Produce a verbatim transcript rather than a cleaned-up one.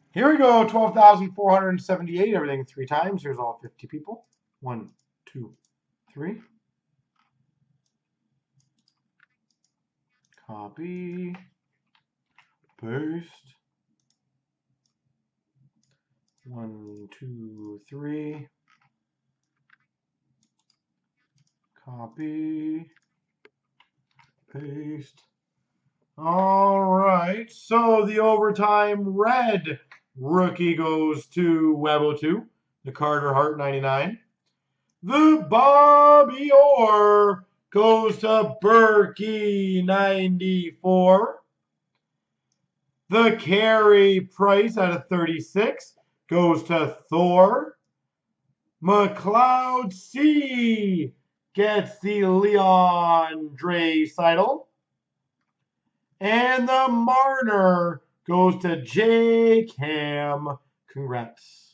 Here we go, twelve thousand four hundred seventy-eight, everything three times. Here's all fifty people. One, two, three. Copy. Paste. One, two, three. Copy. Paste. All right, so the overtime red rookie goes to Webo two, the Carter Hart ninety-nine. The Bobby Orr goes to Berkey ninety-four. The Carey Price out of thirty-six goes to Thor. McLeod C gets the Leon Draisaitl. And the Marner goes to Jake Ham. Congrats.